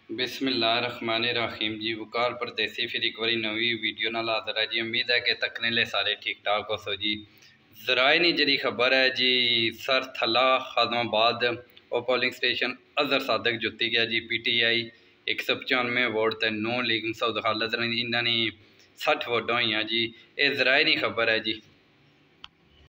बिस्मिल्लाहिर्रहमानिर्रहीम जी। वकार परदेसी फिर एक बारी नवी वीडियो नाल हाज़र है जी। उम्मीद है कि तकने ले सारे ठीक ठाक हो सो जी। ज़राए नी जरी खबर है जी, सर थला खादमाबाद और पोलिंग स्टेशन अजहर सादक जुत्ती गया जी। PTI 195 वोट ते 9 लीग मसूद खालद इन्होंने 60 वोटा हुई जी। ये ज़राए नी खबर है जी।